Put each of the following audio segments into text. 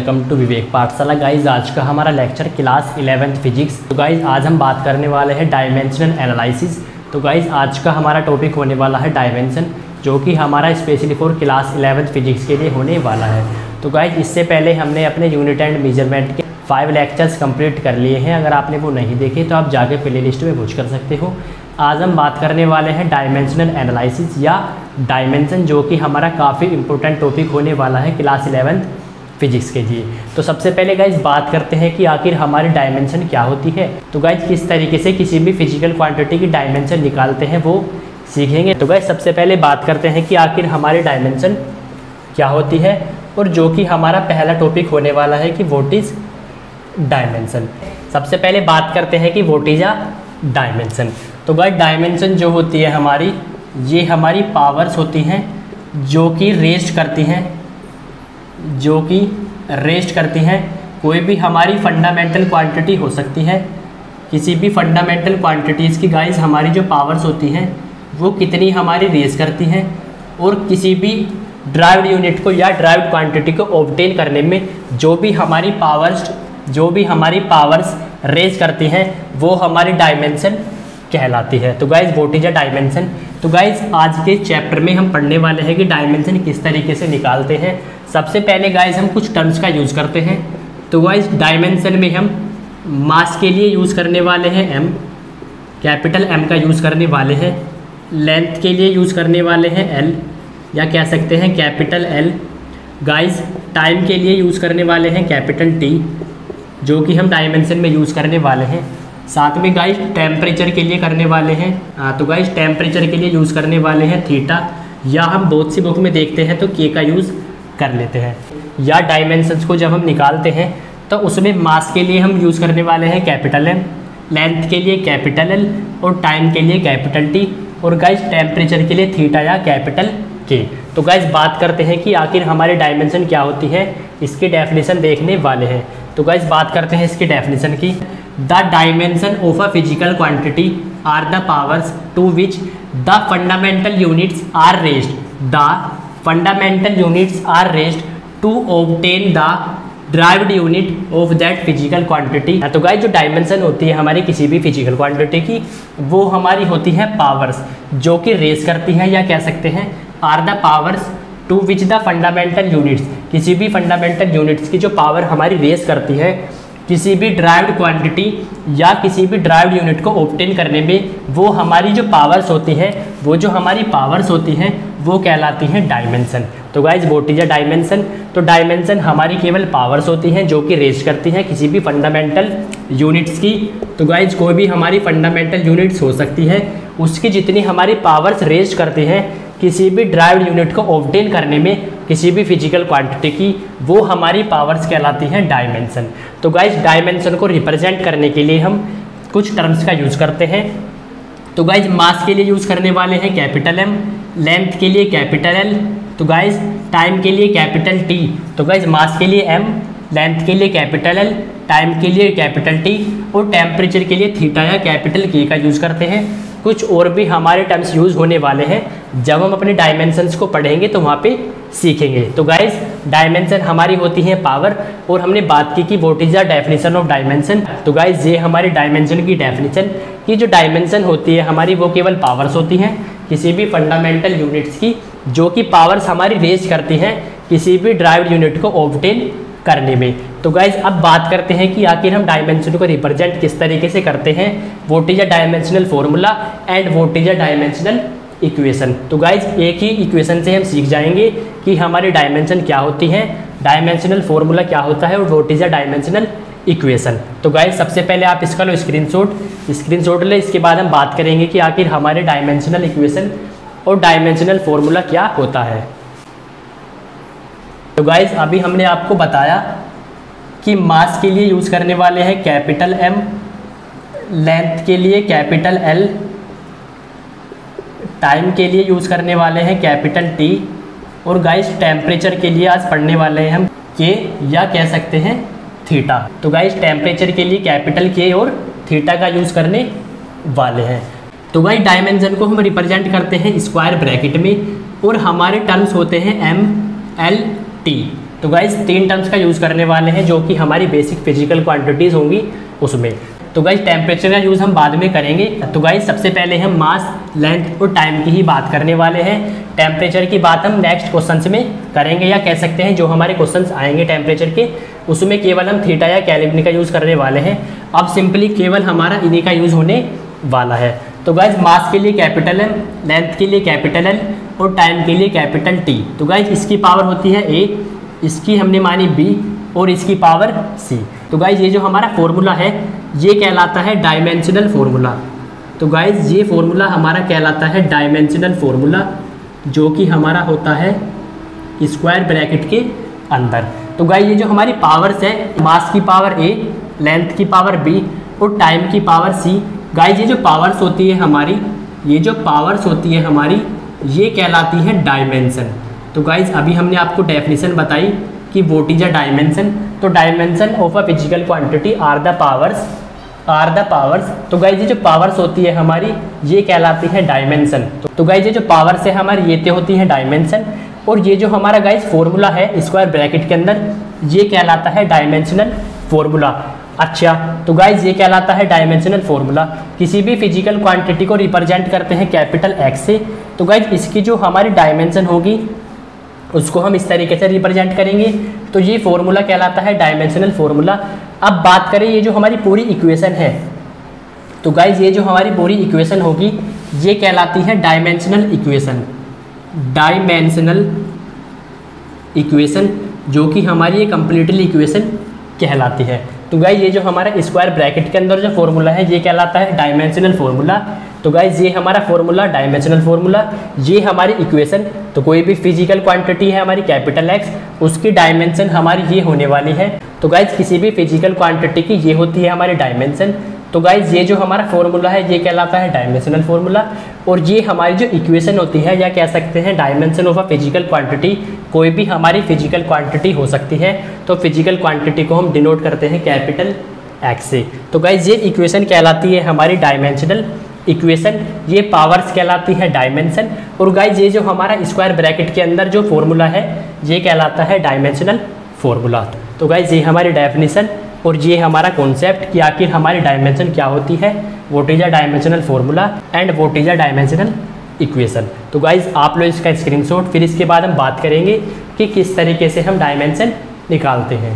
Welcome to विवेक पाठशाला। Guys आज का हमारा लेक्चर क्लास 11th फिजिक्स। तो गाइज आज हम बात करने वाले हैं डायमेंशनल एनालिसिस। तो गाइज आज का हमारा टॉपिक होने वाला है डायमेंशन, जो कि हमारा specially for class 11th physics के लिए होने वाला है। तो गाइज इससे पहले हमने अपने यूनिट एंड मेजरमेंट के 5 लेक्चर्स कंप्लीट कर लिए हैं। अगर आपने वो नहीं देखे तो आप जाके प्ले लिस्ट में वॉच कर सकते हो। आज हम बात करने वाले हैं डायमेंशनल एनालिसिस या डायमेंशन, जो कि हमारा काफ़ी इंपॉर्टेंट टॉपिक होने वाला है क्लास 11th फिजिक्स के लिए। तो सबसे पहले गाइज बात करते हैं कि आखिर हमारी डायमेंशन क्या होती है। तो गाइज किस तरीके से किसी भी फिजिकल क्वांटिटी की डायमेंशन निकालते हैं वो सीखेंगे। तो गाइज सबसे पहले बात करते हैं कि आखिर हमारी डायमेंशन क्या होती है, और जो कि हमारा पहला टॉपिक होने वाला है कि व्हाट इज़ डायमेंशन। सबसे पहले बात करते हैं कि व्हाट इज़ अ डायमेंशन। तो गाइज डायमेंशन जो होती है हमारी, ये हमारी पावर्स होती हैं जो कि रेस्ट करती हैं कोई भी हमारी फंडामेंटल क्वांटिटी हो सकती है। किसी भी फंडामेंटल क्वांटिटीज़ की गाइज हमारी जो पावर्स होती हैं वो कितनी हमारी रेस करती हैं, और किसी भी ड्राइव्ड यूनिट को या ड्राइव्ड क्वांटिटी को ऑब्टेन करने में जो भी हमारी पावर्स रेस करती हैं वो हमारी डायमेंशन कहलाती है। तो guys what is a dimension. तो गाइज आज के चैप्टर में हम पढ़ने वाले हैं कि डायमेंशन किस तरीके से निकालते हैं। सबसे पहले गाइज हम कुछ टर्म्स का यूज़ करते हैं। तो गाइज डायमेंशन में हम मास के लिए यूज़ करने वाले हैं एम, कैपिटल एम का यूज़ करने वाले हैं। लेंथ के लिए यूज़ करने वाले हैं एल, या कह सकते हैं कैपिटल एल। गाइज टाइम के लिए यूज़ करने वाले हैं कैपिटल टी, जो कि हम डायमेंशन में यूज़ करने वाले हैं। साथ में गाइज टेम्परेचर के लिए करने वाले हैं, तो गाइज टेम्परेचर के लिए यूज़ करने वाले हैं थीटा, या हम बहुत सी बुक में देखते हैं तो के का यूज़ कर लेते हैं। या डायमेंशंस को जब हम निकालते हैं तो उसमें मास के लिए हम यूज़ करने वाले हैं कैपिटल एम, लेंथ के लिए कैपिटल एल, और टाइम के लिए कैपिटल टी, और गाइज टेम्परेचर के लिए थीटा या कैपिटल के। तो गाइज बात करते हैं कि आखिर हमारी डायमेंशन क्या होती है, इसकी डेफिनेशन देखने वाले हैं। तो गाइज बात करते हैं इसकी डेफिनेशन की। The dimension of a physical quantity are the powers to which the fundamental units are raised to obtain the derived unit of that physical quantity. तो गाइस जो डायमेंशन होती है हमारी किसी भी फिजिकल क्वांटिटी की, वो हमारी होती है पावर्स जो कि रेस करती हैं, या कह सकते हैं are the powers to which the fundamental units, किसी भी फंडामेंटल यूनिट्स की जो पावर हमारी रेस करती है किसी भी ड्राइव्ड क्वांटिटी या किसी भी ड्राइव्ड यूनिट को ऑब्टेन करने में, वो हमारी जो पावर्स होती हैं वो कहलाती हैं डायमेंशन। तो guys what is a dimension. तो डायमेंशन हमारी केवल पावर्स होती हैं जो कि रेस्ट करती हैं किसी भी फंडामेंटल यूनिट्स की। तो गाइज कोई भी हमारी फंडामेंटल यूनिट्स हो सकती है, उसकी जितनी हमारी पावर्स रेस्ट करती हैं किसी भी ड्राइव्ड यूनिट को ऑब्टेन करने में किसी भी फिजिकल क्वांटिटी की, वो हमारी पावर्स कहलाती हैं डायमेंशन। तो गाइज डायमेंशन को रिप्रेजेंट करने के लिए हम कुछ टर्म्स का यूज़ करते हैं। तो गाइज मास के लिए यूज़ करने वाले हैं कैपिटल एम, लेंथ के लिए कैपिटल एल, तो गाइज टाइम के लिए कैपिटल टी। तो गाइज मास के लिए एम, लेंथ के लिए कैपिटल एल, टाइम के लिए कैपिटल टी, और टेम्परेचर के लिए थीटा या कैपिटल के का यूज़ करते हैं। कुछ और भी हमारे टर्म्स यूज़ होने वाले हैं, जब हम अपने डायमेंशंस को पढ़ेंगे तो वहाँ पे सीखेंगे। तो गाइज डायमेंशन हमारी होती है पावर, और हमने बात की कि what is the definition of dimension. तो गाइज ये हमारी डायमेंशन की डेफिनेशन की जो डायमेंशन होती है हमारी, वो केवल पावर्स होती हैं किसी भी फंडामेंटल यूनिट्स की, जो कि पावर्स हमारी रेस करती हैं किसी भी ड्राइव्ड यूनिट को ऑब्टेन करने में। तो गाइज अब बात करते हैं कि आखिर हम डायमेंशन को रिप्रेजेंट किस तरीके से करते हैं। What is a dimensional formula and what is a dimensional equation. तो गाइज एक ही इक्वेशन से हम सीख जाएंगे कि हमारी डायमेंशन क्या होती है, डायमेंशनल फॉर्मूला क्या होता है, और what is a dimensional equation. तो गाइज सबसे पहले आप इसका लो स्क्रीनशॉट ले, इसके बाद हम बात करेंगे कि आखिर हमारे डायमेंशनल इक्वेशन और डायमेंशनल फॉर्मूला क्या होता है। तो गाइज अभी हमने आपको बताया कि मास के लिए यूज़ करने वाले हैं कैपिटल एम, लेंथ के लिए कैपिटल एल, टाइम के लिए यूज़ करने वाले हैं कैपिटल टी, और गाइज टेम्परेचर के लिए आज पढ़ने वाले हैं हम के, या कह सकते हैं थीटा। तो गाइज टेम्परेचर के लिए कैपिटल के और थीटा का यूज़ करने वाले हैं। तो गाइज डायमेंशन को हम रिप्रेजेंट करते हैं स्क्वायर ब्रैकेट में, और हमारे टर्म्स होते हैं एम, एल, टी। तो गाइज 3 टर्म्स का यूज़ करने वाले हैं जो कि हमारी बेसिक फिजिकल क्वांटिटीज़ होंगी उसमें। तो गाइज टेम्परेचर का यूज़ हम बाद में करेंगे। तो गाइज सबसे पहले हम मास, लेंथ और टाइम की ही बात करने वाले हैं। टेम्परेचर की बात हम नेक्स्ट क्वेश्चंस में करेंगे, या कह सकते हैं जो हमारे क्वेश्चंस आएंगे टेम्परेचर के उसमें केवल हम थीटा या केल्विन का यूज़ करने वाले हैं। अब सिंपली केवल हमारा इन्हीं का यूज़ होने वाला है। तो गाइज मास के लिए कैपिटल M, लेंथ के लिए कैपिटल L और टाइम के लिए कैपिटल T। तो गाइज इसकी पावर होती है A, इसकी हमने मानी B और इसकी पावर C। तो गाइज ये जो हमारा फॉर्मूला है ये कहलाता है डायमेंशनल फॉर्मूला। तो गाइज ये फॉर्मूला हमारा कहलाता है डायमेंशनल फॉर्मूला, जो कि हमारा होता है स्क्वायर ब्रैकेट के अंदर। तो गाइज ये जो हमारी पावर्स है, मास की पावर A, लेंथ की पावर B और टाइम की पावर C। गाइज ये जो पावर्स होती है हमारी, ये कहलाती है डायमेंशन। तो गाइज अभी हमने आपको डेफिनेशन बताई कि व्हाट इज अ डायमेंशन। तो dimension of a physical quantity are the powers. तो गाइज ये जो पावर्स होती है हमारी ये कहलाती है डायमेंशन। तो गाइज ये जो पावर्स है हमारी ये होती है डायमेंशन, और ये जो हमारा गाइज फॉर्मूला है स्क्वायर ब्रैकेट के अंदर ये कहलाता है डायमेंशनल फॉर्मूला। अच्छा, तो गाइज ये कहलाता है डायमेंशनल फॉर्मूला। किसी भी फिजिकल क्वांटिटी को रिप्रेजेंट करते हैं कैपिटल X से। तो गाइज इसकी जो हमारी डायमेंशन होगी उसको हम इस तरीके से रिप्रेजेंट करेंगे। तो ये फॉर्मूला कहलाता है डायमेंशनल फॉर्मूला। अब बात करें ये जो हमारी पूरी इक्वेशन है, तो गाइज ये जो हमारी पूरी इक्वेशन होगी ये कहलाती है डायमेंशनल इक्वेशन, जो कि हमारी ये कंप्लीटली इक्वेशन कहलाती है। तो गाइज ये जो हमारा स्क्वायर ब्रैकेट के अंदर जो फॉर्मूला है ये कहलाता है डायमेंशनल फॉर्मूला। तो गाइज ये हमारा फॉर्मूला डायमेंशनल फॉर्मूला, ये हमारी इक्वेशन। तो कोई भी फिजिकल क्वांटिटी है हमारी कैपिटल X, उसकी डायमेंशन हमारी ये होने वाली है। तो गाइज किसी भी फिजिकल क्वांटिटी की ये होती है हमारी डायमेंशन। तो गाइज ये जो हमारा फॉर्मूला है ये कहलाता है डायमेंशनल फॉर्मूला, और ये हमारी जो इक्वेशन होती है या कह सकते हैं dimension of a physical quantity, कोई भी हमारी फिजिकल क्वांटिटी हो सकती है। तो फिजिकल क्वांटिटी को हम डिनोट करते हैं कैपिटल X से। तो गाइज ये इक्वेशन कहलाती है हमारी डायमेंशनल इक्वेशन, ये पावर्स कहलाती है डायमेंशन, और गाइज ये जो हमारा स्क्वायर ब्रैकेट के अंदर जो फॉर्मूला है ये कहलाता है डायमेंशनल फॉर्मूला। तो गाइज ये हमारी डेफिनेशन और ये हमारा कॉन्सेप्ट कि आखिर हमारी डायमेंशन क्या होती है, what is a dimensional formula and what is a dimensional equation. तो गाइज आप लोग इसका स्क्रीनशॉट, फिर इसके बाद हम बात करेंगे कि किस तरीके से हम डायमेंशन निकालते हैं।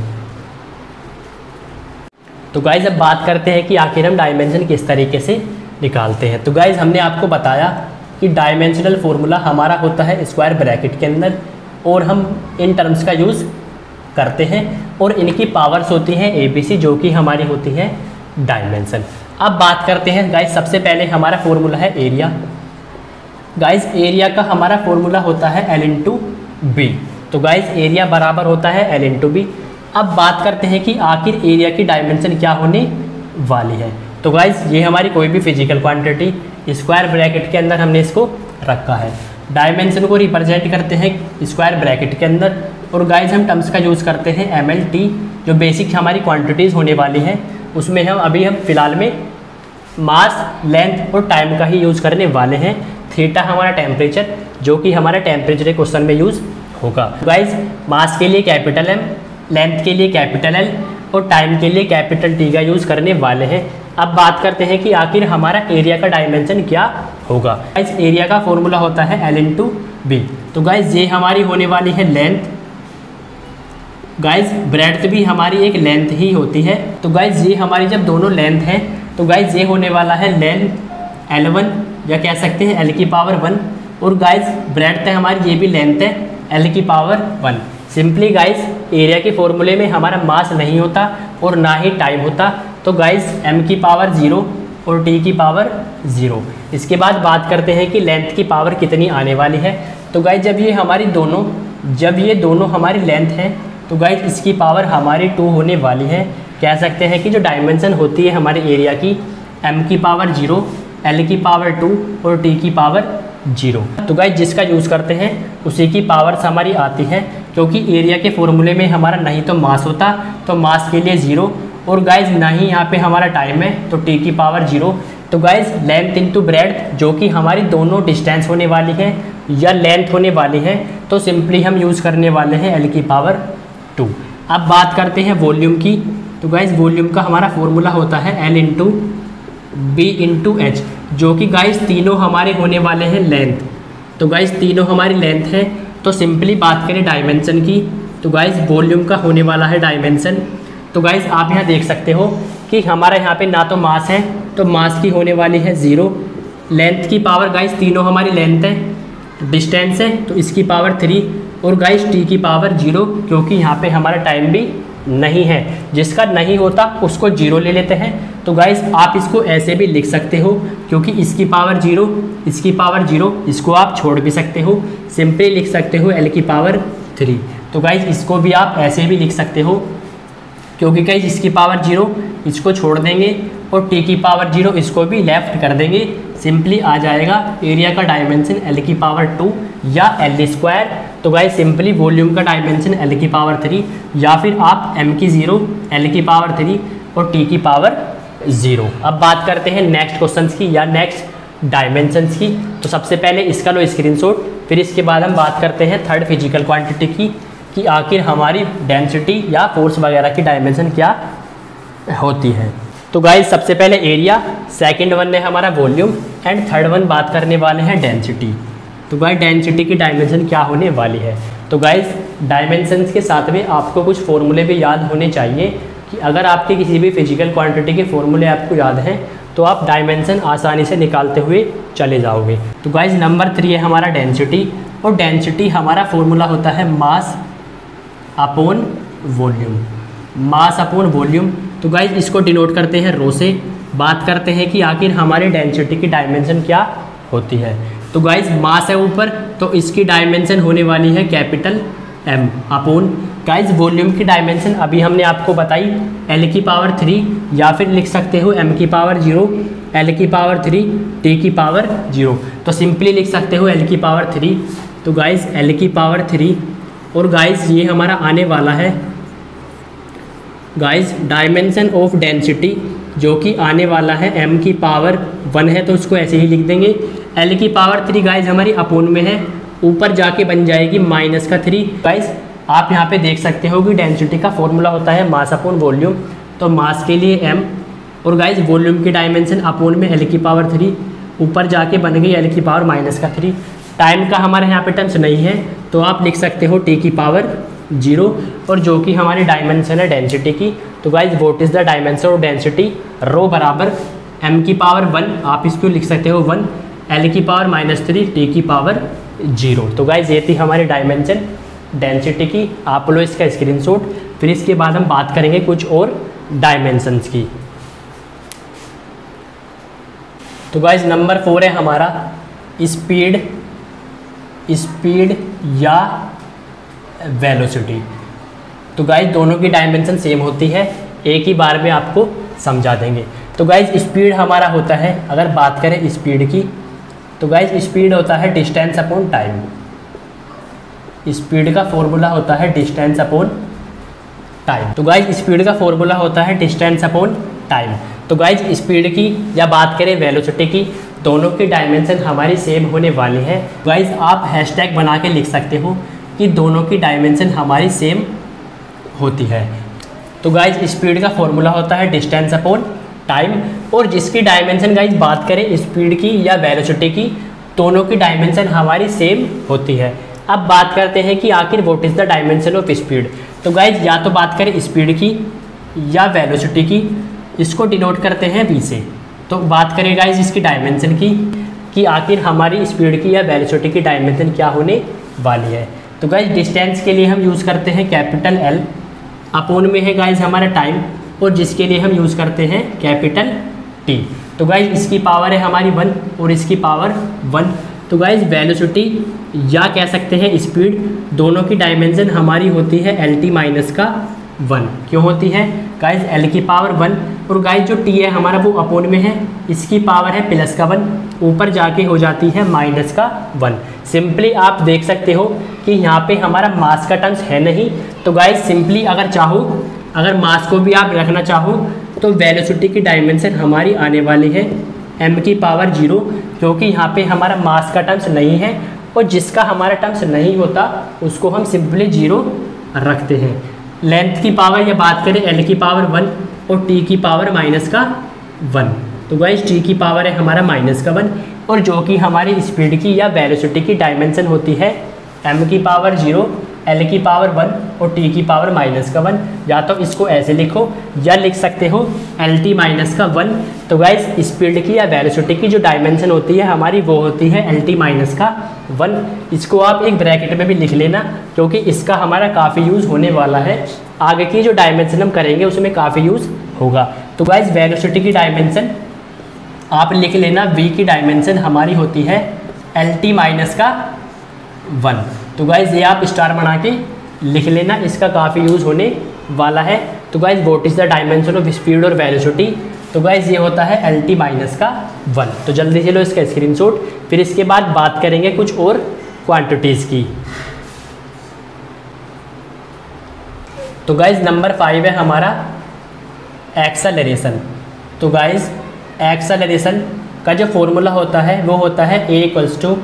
तो गाइज अब बात करते हैं कि आखिर हम डायमेंशन किस तरीके से निकालते हैं। तो गाइज हमने आपको बताया कि डायमेंशनल फॉर्मूला हमारा होता है स्क्वायर ब्रैकेट के अंदर, और हम इन टर्म्स का यूज़ करते हैं, और इनकी पावर्स होती हैं ABC, जो कि हमारी होती है डायमेंशन। अब बात करते हैं गाइज, सबसे पहले हमारा फॉर्मूला है एरिया। गाइज एरिया का हमारा फॉर्मूला होता है L इंटू B। तो गाइज एरिया बराबर होता है L इंटू B। अब बात करते हैं कि आखिर एरिया की डायमेंशन क्या होने वाली है। तो गाइज ये हमारी कोई भी फिजिकल क्वांटिटी स्क्वायर ब्रैकेट के अंदर हमने इसको रखा है, डायमेंशन को रिप्रेजेंट करते हैं स्क्वायर ब्रैकेट के अंदर, और गाइज हम टर्म्स का यूज़ करते हैं MLT, जो बेसिक हमारी क्वांटिटीज़ होने वाली हैं उसमें हम अभी फिलहाल में मास, लेंथ और टाइम का ही यूज़ करने वाले हैं। थीटा हमारा टेम्परेचर, जो कि हमारा टेम्परेचर के क्वेश्चन में यूज़ होगा। गाइज मास के लिए कैपिटल M, लेंथ के लिए कैपिटल L और टाइम के लिए कैपिटल T का यूज़ करने वाले हैं। अब बात करते हैं कि आखिर हमारा एरिया का डायमेंशन क्या होगा। गाइज एरिया का फॉर्मूला होता है L इंटू B। तो गाइज ये हमारी होने वाली है लेंथ। गाइज ब्रेड्थ भी हमारी एक लेंथ ही होती है। तो गाइज ये हमारी जब दोनों लेंथ हैं तो गाइज ये होने वाला है लेंथ L1, या कह सकते हैं L की पावर 1, और गाइज ब्रेड्थ है हमारी ये भी लेंथ है L की पावर 1। सिंपली गाइज एरिया के फॉर्मूले में हमारा मास नहीं होता और ना ही टाइम होता। तो गाइज M की पावर 0 और T की पावर 0। इसके बाद बात करते हैं कि लेंथ की पावर कितनी आने वाली है। तो गाइज जब ये दोनों हमारी लेंथ है तो गाइज इसकी पावर हमारी 2 होने वाली है। कह सकते हैं कि जो डायमेंशन होती है हमारे एरिया की, M की पावर 0, L की पावर 2 और T की पावर 0। तो गाइज जिसका यूज़ करते हैं उसी की पावर्स हमारी आती है, क्योंकि एरिया के फॉर्मूले में हमारा नहीं तो मास होता, तो मास के लिए 0, और गाइज ना ही यहाँ पे हमारा टाइम है तो T की पावर 0। तो गाइज लेंथ इंटू ब्रेड्थ, जो कि हमारी दोनों डिस्टेंस होने वाली है या लेंथ होने वाली है, तो सिंपली हम यूज़ करने वाले हैं L की पावर 2। अब बात करते हैं वॉल्यूम की। तो गाइस वॉल्यूम का हमारा फॉर्मूला होता है L into B into H, जो कि गाइस तीनों हमारे होने वाले हैं लेंथ। तो गाइस तीनों हमारी लेंथ है। तो सिंपली बात करें डायमेंशन की, तो गाइस वॉल्यूम का होने वाला है डायमेंशन। तो गाइस आप यहाँ देख सकते हो कि हमारा यहाँ पे ना तो मास है, तो मास की होने वाली है 0। लेंथ की पावर गाइस तीनों हमारी लेंथ है, डिस्टेंस है तो इसकी पावर 3, और गाइस टी की पावर 0, क्योंकि यहाँ पे हमारा टाइम भी नहीं है। जिसका नहीं होता उसको 0 ले लेते हैं। तो गाइस आप इसको ऐसे भी लिख सकते हो, क्योंकि इसकी पावर 0, इसकी पावर 0, इसको आप छोड़ भी सकते हो। सिंपली लिख सकते हो L की पावर 3। तो गाइस इसको भी आप ऐसे भी लिख सकते हो, क्योंकि गाइस इसकी पावर 0, इसको छोड़ देंगे, और टी की पावर 0, इसको भी लेफ्ट कर देंगे। सिंपली आ जाएगा एरिया का डायमेंशन L की पावर 2 या L स्क्वायर। तो गाइस सिंपली वॉल्यूम का डायमेंशन L की पावर 3, या फिर आप M की 0, L की पावर 3 और T की पावर 0। अब बात करते हैं नेक्स्ट क्वेश्चंस की या नेक्स्ट डायमेंशंस की। तो सबसे पहले इसका लो स्क्रीनशॉट, फिर इसके बाद हम बात करते हैं थर्ड फिजिकल क्वांटिटी की, कि आखिर हमारी डेंसिटी या फोर्स वगैरह की डायमेंशन क्या होती है। तो गाइस सबसे पहले एरिया, सेकंड वन है हमारा वॉल्यूम, एंड थर्ड वन बात करने वाले हैं डेंसिटी। तो गाइस डेंसिटी की डायमेंशन क्या होने वाली है। तो गाइस डायमेंशंस के साथ में आपको कुछ फॉर्मूले भी याद होने चाहिए, कि अगर आपके किसी भी फिजिकल क्वांटिटी के फॉर्मूले आपको याद हैं तो आप डायमेंशन आसानी से निकालते हुए चले जाओगे। तो गाइस नंबर 3 है हमारा डेंसिटी, और डेंसिटी हमारा फॉर्मूला होता है mass upon volume, mass upon volume. तो गाइस इसको डिनोट करते हैं रो से। बात करते हैं कि आखिर हमारी डेंसिटी की डायमेंशन क्या होती है। तो गाइस मास है ऊपर, तो इसकी डायमेंशन होने वाली है capital M upon guys volume की डायमेंशन अभी हमने आपको बताई L की पावर 3, या फिर लिख सकते हो M की पावर 0, L की पावर 3, T की पावर 0। तो सिंपली लिख सकते हो L की पावर 3। तो गाइस L की पावर 3, और गाइस ये हमारा आने वाला है गाइस डायमेंशन ऑफ डेंसिटी, जो कि आने वाला है M की पावर 1 है, तो उसको ऐसे ही लिख देंगे। L की पावर 3 गाइस हमारी अपोन में है, ऊपर जाके बन जाएगी -3। गाइस आप यहाँ पे देख सकते हो कि डेंसिटी का फॉर्मूला होता है मास अपॉन वॉल्यूम। तो मास के लिए M, और गाइस वॉल्यूम की डायमेंशन अपोन में L की पावर 3, ऊपर जाके बन गई L की पावर -3। टाइम का हमारे यहाँ पे टर्म्स नहीं है, तो आप लिख सकते हो T की पावर 0, और जो कि हमारी डायमेंशन है डेंसिटी की। तो guys what is the dimension of density, rho बराबर M की पावर 1, आप इसको लिख सकते हो 1, L की पावर -3, T की पावर 0। तो गाइज ये थी हमारी डायमेंशन डेंसिटी की। आप लो इसका स्क्रीनशॉट, फिर इसके बाद हम बात करेंगे कुछ और डायमेंशंस की। तो गाइज नंबर 4 है हमारा स्पीड या वेलोसिटी। तो गाइज दोनों की डायमेंशन सेम होती है, एक ही बार में आपको समझा देंगे। तो गाइज स्पीड हमारा होता है, अगर बात करें स्पीड की, तो गाइज स्पीड होता है डिस्टेंस अपॉन टाइम। स्पीड का फॉर्मूला होता है डिस्टेंस अपॉन टाइम। तो गाइज स्पीड का फॉर्मूला होता है डिस्टेंस अपॉन टाइम। तो गाइज स्पीड की या बात करें वेलोसिटी की, दोनों की डायमेंशन हमारी सेम होने वाली है। गाइज आप हैशटैग बना के लिख सकते हो कि दोनों की डायमेंशन हमारी सेम होती है। तो गाइज स्पीड का फॉर्मूला होता है डिस्टेंस अपॉन टाइम, और जिसकी डायमेंशन गाइज बात करें स्पीड की या वेलोसिटी की, दोनों की डायमेंशन हमारी सेम होती है। अब बात करते हैं कि आखिर what is the dimension of speed. तो गाइज या तो बात करें स्पीड की या वेलोसिटी की, इसको डिनोट करते हैं v से। तो बात करें गाइज इसकी डायमेंशन की, कि आखिर हमारी स्पीड की या वेलोसिटी की डायमेंशन क्या होने वाली है। तो गाइज डिस्टेंस के लिए हम यूज़ करते हैं कैपिटल L, अपोन में है गाइज हमारा टाइम, और जिसके लिए हम यूज़ करते हैं कैपिटल T। तो गाइज इसकी पावर है हमारी 1 और इसकी पावर 1। तो गाइज वेलोसिटी या कह सकते हैं स्पीड, दोनों की डायमेंशन हमारी होती है LT माइनस का 1। क्यों होती है गाइज L की पावर 1, और गाइज जो T है हमारा वो अपोन में है, इसकी पावर है प्लस का 1, ऊपर जाके हो जाती है माइनस का 1। सिंपली आप देख सकते हो कि यहाँ पे हमारा मास का टर्म्स है नहीं। तो गाइज सिंपली अगर चाहो, अगर मास को भी आप रखना चाहो, तो वेलोसिटी की डायमेंशन हमारी आने वाली है M की पावर 0, क्योंकि यहाँ पे हमारा मास का टर्म्स नहीं है, और जिसका हमारा टर्म्स नहीं होता उसको हम सिंपली 0 रखते हैं। लेंथ की पावर या बात करें एल की पावर 1 और टी की पावर माइनस का 1। तो गाइस टी की पावर है हमारा माइनस का 1 और जो कि हमारी स्पीड की या वेलोसिटी की डायमेंशन होती है एम की पावर 0, एल की पावर 1 और टी की पावर माइनस का 1। या तो इसको ऐसे लिखो या लिख सकते हो एल टी माइनस का 1। तो गाइस स्पीड की या वेलोसिटी की जो डायमेंशन होती है हमारी वो होती है एल टी माइनस का 1। इसको आप एक ब्रैकेट में भी लिख लेना क्योंकि इसका हमारा काफ़ी यूज़ होने वाला है, आगे की जो डायमेंशन हम करेंगे उसमें काफ़ी यूज़ होगा। तो गाइस वेलोसिटी की डायमेंशन आप लिख लेना, v की डायमेंशन हमारी होती है एल टी माइनस का 1। तो गाइज ये आप स्टार बना के लिख लेना, इसका काफ़ी यूज़ होने वाला है। तो guys what is the dimension of speed और वेलोसिटी? तो गाइज ये होता है एल टी माइनस का 1। तो जल्दी से लो इसका स्क्रीनशॉट, फिर इसके बाद बात करेंगे कुछ और क्वांटिटीज़ की। तो गाइज नंबर 5 है हमारा एक्सेलरेशन। तो गाइज एक्सेलरेशन का जो फॉर्मूला होता है वो होता है ए इक्वल्स टू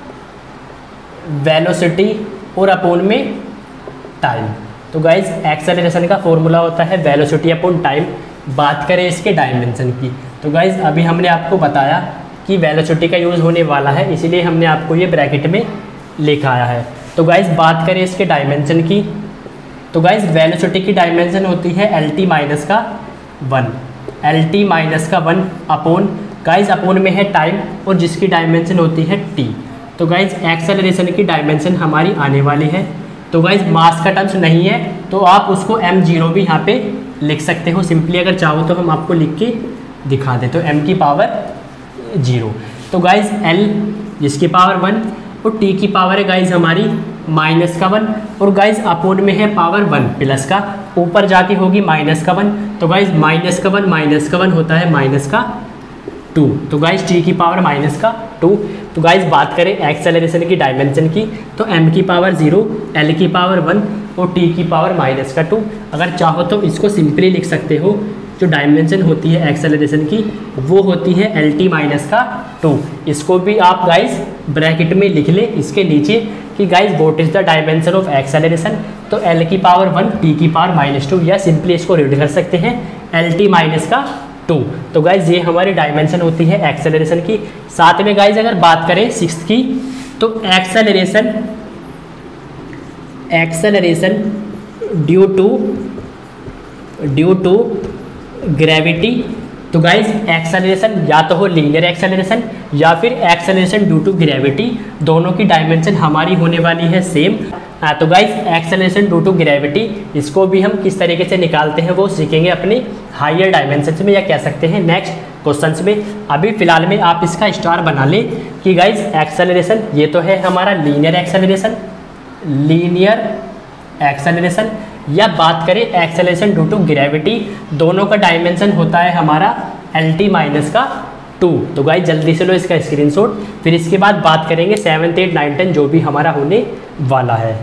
वेलोसिटी और अपोन में टाइम। तो गाइज एक्सेलरेशन का फॉर्मूला होता है वेलोसिटी अपॉन टाइम। बात करें इसके डायमेंशन की, तो गाइज अभी हमने आपको बताया कि वेलोसिटी का यूज़ होने वाला है, इसीलिए हमने आपको ये ब्रैकेट में लिखाया है। तो गाइज बात करें इसके डायमेंशन की, तो गाइज वेलोसिटी की डायमेंशन होती है एल टी माइनस का 1, एल टी माइनस का 1 अपोन, गाइज अपोन में है टाइम और जिसकी डायमेंशन होती है टी। तो गाइज एक्सेलरेशन की डायमेंशन हमारी आने वाली है। तो गाइज मास का टर्म्स नहीं है तो आप उसको m0 भी यहाँ पे लिख सकते हो सिंपली, अगर चाहो तो हम आपको लिख के दिखा दें। तो m की पावर 0। तो गाइज l जिसकी पावर 1 और t की पावर है गाइज हमारी माइनस का 1 और गाइज अपोन में है पावर 1 प्लस का, ऊपर जाके होगी माइनस का 1। तो गाइज माइनस का 1 होता है माइनस का 2। तो गाइज t की पावर माइनस का 2। तो गाइज बात करें एक्सेलरेशन की डायमेंशन की, तो m की पावर 0, l की पावर 1 और t की पावर माइनस का 2। अगर चाहो तो इसको सिंपली लिख सकते हो, जो डायमेंशन होती है एक्सेलरेशन की वो होती है एल टी माइनस का 2। इसको भी आप गाइज ब्रैकेट में लिख ले इसके नीचे कि guys what is the dimension of acceleration. तो l की पावर 1, t की पावर माइनस 2, या सिंपली इसको रीड कर सकते हैं एल टी माइनस का 2। तो गाइज ये हमारी डायमेंशन होती है एक्सेलरेशन की। साथ में गाइज अगर बात करें 6th की, तो एक्सेलरेशन ड्यू टू ग्रेविटी। तो गाइज एक्सेलरेशन या तो हो लीनियर एक्सेलरेशन या फिर एक्सेलरेशन ड्यू टू ग्रेविटी, दोनों की डायमेंशन हमारी होने वाली है सेम। तो guys acceleration due to gravity, इसको भी हम किस तरीके से निकालते हैं वो सीखेंगे अपने हायर डायमेंशन में, या कह सकते हैं नेक्स्ट क्वेश्चंस में। अभी फिलहाल में आप इसका स्टार बना ले कि गाइज एक्सेलरेशन ये तो है हमारा लीनियर एक्सेलरेशन, या बात करें एक्सेलरेशन ड्यू टू ग्रेविटी, दोनों का डायमेंशन होता है हमारा एल टी माइनस का 2। तो गाइज जल्दी से लो इसका स्क्रीनशॉट, फिर इसके बाद बात करेंगे 7th 8th 9th 10 जो भी हमारा होने वाला है।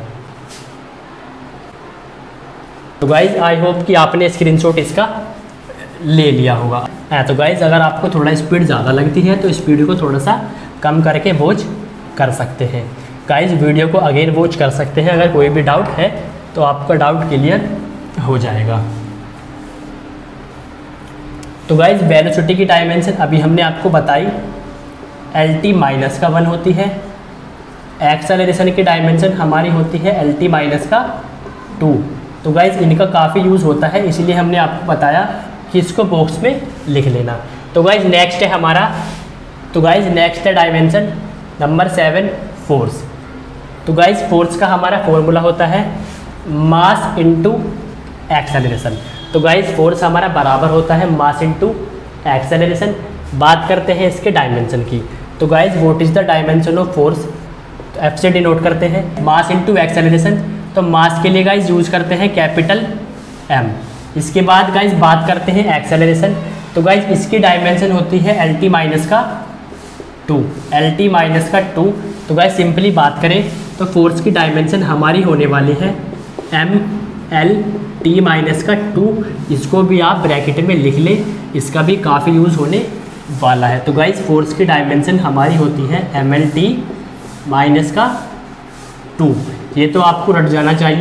तो गाइज आई होप कि आपने स्क्रीनशॉट इसका ले लिया होगा। तो गाइज अगर आपको थोड़ा स्पीड ज़्यादा लगती है तो स्पीड को थोड़ा सा कम करके वॉच कर सकते हैं। गाइज वीडियो को अगेन वॉच कर सकते हैं, अगर कोई भी डाउट है तो आपका डाउट क्लियर हो जाएगा। तो गाइज वेलोसिटी की डायमेंशन अभी हमने आपको बताई एल टी माइनस का 1 होती है, एक्सेलरेशन की डायमेंशन हमारी होती है एल टी माइनस का 2। तो गाइज इनका काफ़ी यूज़ होता है, इसीलिए हमने आपको बताया कि इसको बॉक्स में लिख लेना। तो गाइज नेक्स्ट है हमारा, तो गाइज नेक्स्ट है डायमेंशन नंबर 7 फोर्स। तो गाइज फोर्स का हमारा फॉर्मूला होता है मास इनटू एक्सेलरेशन। तो गाइज फोर्स हमारा बराबर होता है मास इनटू एक्सेलरेशन। बात करते हैं इसके डायमेंशन की, तो guys what is the dimension of force? तो एफ से डिनोट करते हैं मास इनटू एक्सेलरेशन। तो मास के लिए गाइज यूज करते हैं कैपिटल M। इसके बाद गाइज बात करते हैं एक्सेलरेशन, तो गाइज इसकी डायमेंशन होती है एल टी माइनस का 2, एल टी माइनस का 2। तो गाइज सिंपली बात करें तो फोर्स की डायमेंशन हमारी होने वाली है एम एल टी माइनस का 2। इसको भी आप ब्रैकेट में लिख लें, इसका भी काफ़ी यूज़ होने वाला है। तो गाइज फोर्स की डायमेंशन हमारी होती है एम एल टी माइनस का 2। ये तो आपको रट जाना चाहिए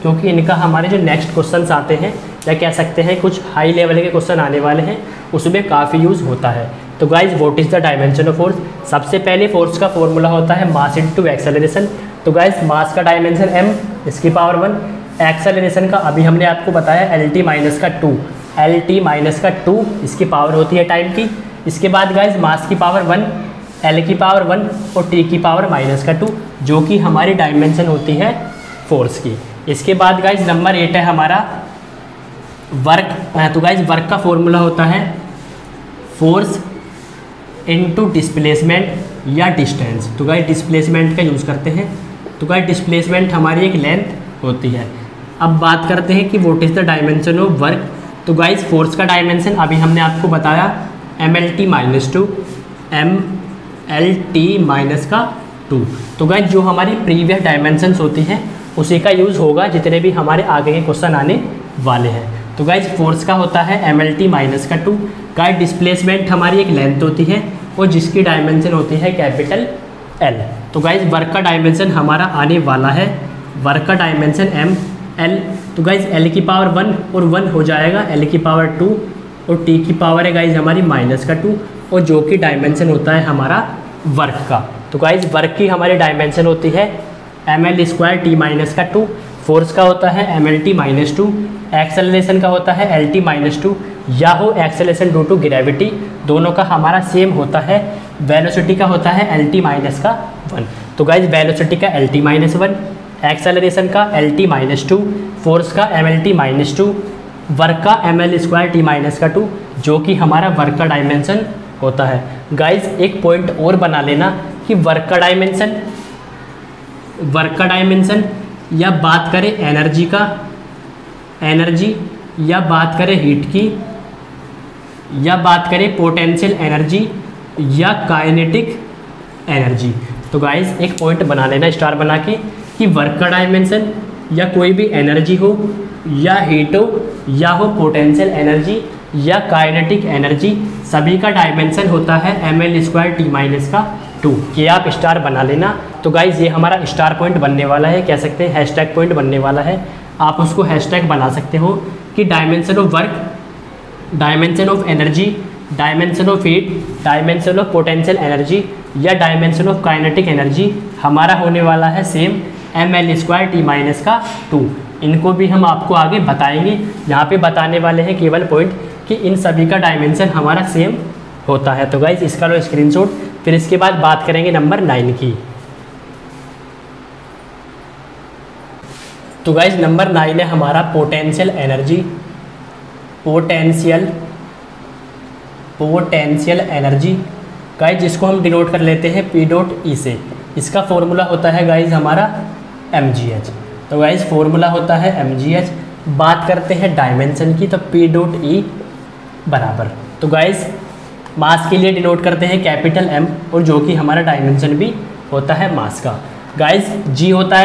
क्योंकि इनका हमारे जो नेक्स्ट क्वेश्चंस आते हैं या कह सकते हैं कुछ हाई लेवल के क्वेश्चन आने वाले हैं उसमें काफ़ी यूज़ होता है। तो guys what is the dimension of force? सबसे पहले फोर्स का फॉर्मूला होता है मास इनटू एक्सेलरेशन। तो गाइज मास का डायमेंशन m इसकी पावर 1, एक्सेलरेशन का अभी हमने आपको बताया lt माइनस का 2, lt माइनस का 2 इसकी पावर होती है टाइम की। इसके बाद गाइज मास की पावर 1, l की पावर 1 और t की पावर माइनस का 2 जो कि हमारी डायमेंशन होती है फोर्स की। इसके बाद गाइज नंबर 8 है हमारा वर्क। तो गाइज वर्क का फॉर्मूला होता है फोर्स इनटू डिस्प्लेसमेंट या डिस्टेंस। तो गाइज डिस्प्लेसमेंट का यूज़ करते हैं। तो गाइज डिस्प्लेसमेंट हमारी एक लेंथ होती है। अब बात करते हैं कि what is the dimension of work. तो गाइज फोर्स का डायमेंशन अभी हमने आपको बताया mlt माइनस 2, mlt माइनस का 2। तो गाइज जो हमारी प्रीवियस डायमेंशंस होती हैं उसी का यूज़ होगा जितने भी हमारे आगे के क्वेश्चन आने वाले हैं। तो गाइज फोर्स का होता है mlt माइनस का 2। गाइज डिस्प्लेसमेंट हमारी एक लेंथ होती है और जिसकी डायमेंशन होती है कैपिटल L। तो गाइज वर्क का डायमेंशन हमारा आने वाला है, वर्क का डायमेंशन ml। तो गाइज L की पावर 1 और 1 हो जाएगा L की पावर 2 और T की पावर है गाइज हमारी माइनस का 2 और जो कि डायमेंशन होता है हमारा वर्क का। तो गाइज वर्क की हमारी डायमेंशन होती है ml स्क्वायर t माइनस का 2। फोर्स का होता है mlt माइनस 2, एक्सेलरेशन का होता है lt माइनस 2 या हो एक्सेलरेशन ड्यू टू ग्रेविटी, दोनों का हमारा सेम होता है। वेलोसिटी का होता है lt माइनस का 1। तो गाइज वेलोसिटी का lt माइनस 1, एक्सेलरेशन का lt माइनस 2, फोर्स का mlt माइनस 2, वर्क का ml स्क्वायर t माइनस का 2 जो कि हमारा वर्क का डायमेंशन होता है। गाइज एक पॉइंट और बना लेना कि वर्क का डायमेंशन या बात करें एनर्जी या बात करें हीट की या बात करें पोटेंशियल एनर्जी या काइनेटिक एनर्जी। तो गाइज एक पॉइंट बना लेना स्टार बना के कि वर्क का डायमेंशन या कोई भी एनर्जी हो या हीट हो या हो पोटेंशियल एनर्जी या काइनेटिक एनर्जी, सभी का डायमेंशन होता है ml स्क्वायर t माइनस का 2। ये आप स्टार बना लेना। तो गाइज ये हमारा स्टार पॉइंट बनने वाला है, कह सकते हैं हैशटैग पॉइंट बनने वाला है। आप उसको हैशटैग बना सकते हो कि dimension of work, dimension of energy, dimension of heat, dimension of potential energy या डायमेंशन ऑफ काइनेटिक एनर्जी हमारा होने वाला है same ml square t minus का 2। इनको भी हम आपको आगे बताएंगे। यहाँ पे बताने वाले हैं केवल पॉइंट कि इन सभी का डायमेंशन हमारा सेम होता है। तो गाइज इसका लो स्क्रीनशॉट। फिर इसके बाद बात करेंगे नंबर 9 की। तो गाइज नंबर 9 है हमारा potential energy. Potential energy guys जिसको हम डिनोट कर लेते हैं P डॉट E से। इसका फॉर्मूला होता है गाइज हमारा mgh। तो गाइज फॉर्मूला होता है mgh। बात करते हैं डायमेंशन की तो P डॉट E बराबर, तो गाइज मास के लिए डिनोट करते हैं कैपिटल M और जो कि हमारा डायमेंशन भी होता है मास का। गाइज G होता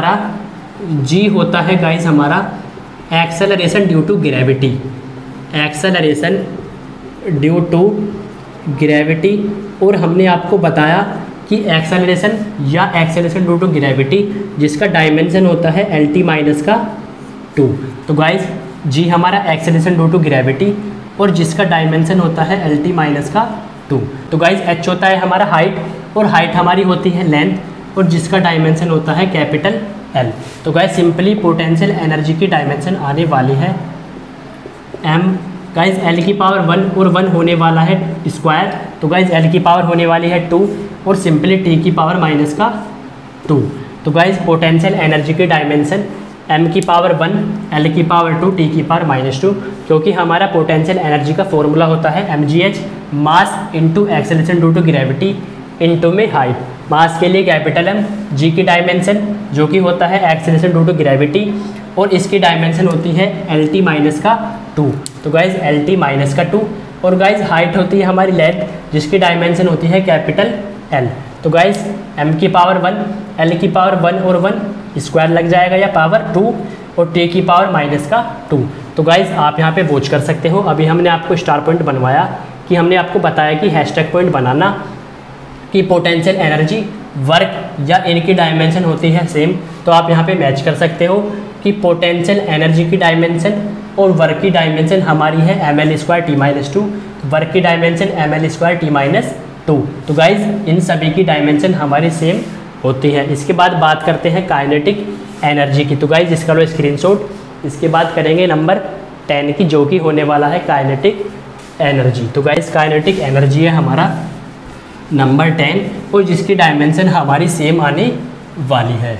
है गाइज हमारा acceleration due to gravity, acceleration due to gravity. और हमने आपको बताया कि एक्सेलरेशन ड्यू टू ग्रेविटी जिसका डायमेंशन होता है lt माइनस का 2। तो गाइज G हमारा एक्सेलरेशन ड्यू टू ग्रेविटी और जिसका डायमेंशन होता है lt माइनस का 2। तो गाइज h होता है हमारा हाइट और हाइट हमारी होती है लेंथ और जिसका डायमेंशन होता है कैपिटल L। तो गाइज सिंपली पोटेंशियल एनर्जी की डायमेंशन आने वाली है m। गाइज L की पावर 1 और 1 होने वाला है स्क्वायर। तो गाइज L की पावर होने वाली है 2 और सिंपली T की पावर माइनस का 2। तो गाइज पोटेंशियल एनर्जी की डायमेंशन m की पावर 1, L की पावर 2, T की पावर माइनस 2, क्योंकि हमारा पोटेंशियल एनर्जी का फॉर्मूला होता है mgh, mass into acceleration due to gravity into में हाइट। मास के लिए कैपिटल M, G की डायमेंशन जो कि होता है एक्सेलरेशन ड्यू टू ग्रेविटी और इसकी डायमेंशन होती है lt माइनस का 2। तो गाइज lt माइनस का 2 और गाइज हाइट होती है हमारी लेंथ जिसकी डायमेंशन होती है कैपिटल L। तो गाइज m की पावर 1, L की पावर 1 और 1 स्क्वायर लग जाएगा या पावर 2 और T की पावर माइनस का 2। तो गाइज आप यहाँ पे वॉच कर सकते हो। अभी हमने आपको स्टार पॉइंट बनवाया कि हमने आपको बताया कि हैशटैग पॉइंट बनाना कि पोटेंशियल एनर्जी, वर्क या इनकी डायमेंशन होती है सेम। तो आप यहाँ पे मैच कर सकते हो कि पोटेंशियल एनर्जी की डायमेंशन और वर्क की डायमेंशन हमारी है ml²t-2, वर्क की डायमेंशन ml²t-2। तो गाइज इन सभी की डायमेंशन हमारी सेम होती है। इसके बाद बात करते हैं काइनेटिक एनर्जी की। तो गाइज इसका लो स्क्रीनशॉट। इसके बाद करेंगे नंबर 10 की, जो कि होने वाला है काइनेटिक एनर्जी। तो गाइज काइनेटिक एनर्जी है हमारा नंबर 10 और जिसकी डायमेंशन हमारी सेम आने वाली है।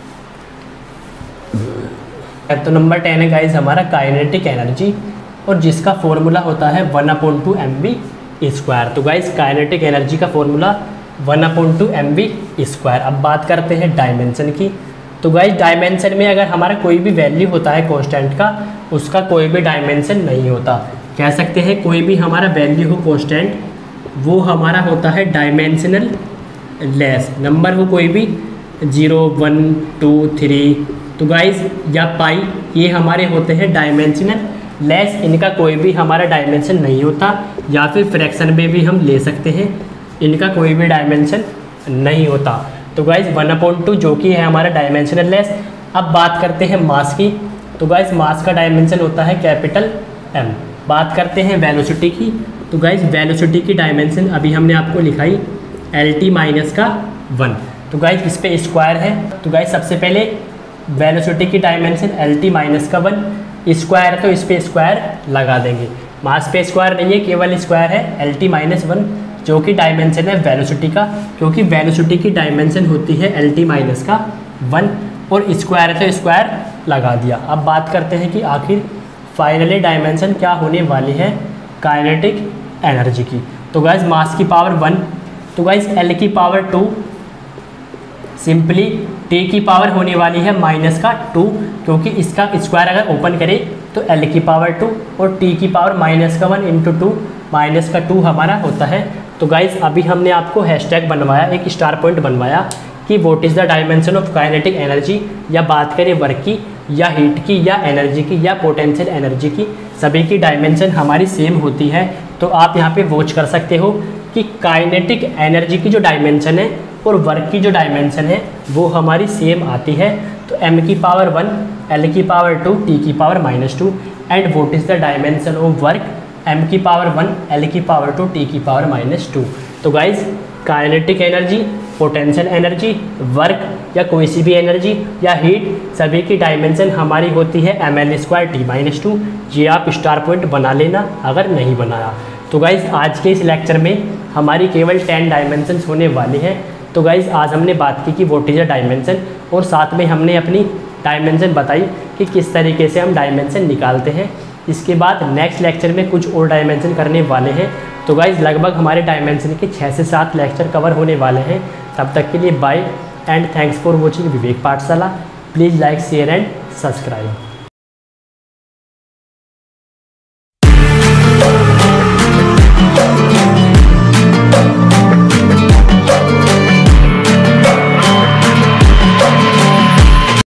तो नंबर 10 है गाइज हमारा काइनेटिक एनर्जी और जिसका फॉर्मूला होता है 1/2mv²। तो गाइज काइनेटिक एनर्जी का फॉर्मूला 1/2mv²। अब बात करते हैं डायमेंशन की। तो गाइज डायमेंशन में अगर हमारा कोई भी वैल्यू होता है कांस्टेंट का, उसका कोई भी डायमेंशन नहीं होता। कह सकते हैं कोई भी हमारा वैल्यू हो कांस्टेंट, वो हमारा होता है डायमेंशनल लेस। नंबर हो कोई भी 0, 1, 2, 3 तो गाइज या पाई, ये हमारे होते हैं डायमेंशनल लेस। इनका कोई भी हमारा डायमेंशन नहीं होता, या फिर फ्रैक्शन में भी हम ले सकते हैं, इनका कोई भी डायमेंशन नहीं होता। तो गाइज 1/2 जो कि है हमारा डायमेंशनल लेस। अब बात करते हैं मास की। तो गाइज मास का डायमेंशन होता है कैपिटल M। बात करते हैं वेलोसिटी की। तो गाइज वेलोसिटी की डायमेंशन अभी हमने आपको लिखाई LT-1। तो गाइज इस पे स्क्वायर है। तो गाइज सबसे पहले वेलोसिटी की डायमेंशन LT-1 स्क्वायर, तो इस पे स्क्वायर लगा देंगे। मास पे स्क्वायर नहीं है, केवल स्क्वायर है LT-1 जो कि डायमेंशन है वेलोसिटी का, क्योंकि वेलोसिटी की डायमेंशन होती है LT-1 और स्क्वायर है तो स्क्वायर लगा दिया। अब बात करते हैं कि आखिर फाइनली डायमेंशन क्या होने वाली है काइनेटिक एनर्जी की। तो गाइज मास की पावर 1, तो गाइज L की पावर 2, सिंपली T की पावर होने वाली है -2, क्योंकि इसका स्क्वायर अगर ओपन करें तो L की पावर 2 और T की पावर -1 × 2, -2 हमारा होता है। तो गाइज अभी हमने आपको हैशटैग बनवाया, एक स्टार पॉइंट बनवाया कि what is the dimension of kinetic energy, या बात करें वर्क की या हीट की या एनर्जी की या पोटेंशियल एनर्जी की, सभी की डायमेंशन हमारी सेम होती है। तो आप यहाँ पे वॉच कर सकते हो कि काइनेटिक एनर्जी की जो डायमेंशन है और वर्क की जो डायमेंशन है वो हमारी सेम आती है। तो m की पावर 1, L की पावर 2, T की power -2 and what is the dimension of work, m की पावर 1, L की पावर 2, T की पावर -2। तो guys kinetic energy, potential energy, work या कोई सी भी एनर्जी या हीट, सभी की डायमेंशन हमारी होती है ml²t-2। ये आप स्टार पॉइंट बना लेना अगर नहीं बनाया। तो गाइज आज के इस लेक्चर में हमारी केवल 10 डायमेंशंस होने वाली हैं। तो गाइज आज हमने बात की कि व्हाट इज़ अ डायमेंशन, और साथ में हमने अपनी डायमेंशन बताई कि किस तरीके से हम डायमेंशन निकालते हैं। इसके बाद नेक्स्ट लेक्चर में कुछ और डायमेंशन करने वाले हैं। तो गाइज लगभग हमारे डायमेंशन के 6 से 7 लेक्चर कवर होने वाले हैं। तब तक के लिए bye and thanks for watching Vivek Pathshala. Please like, share and subscribe.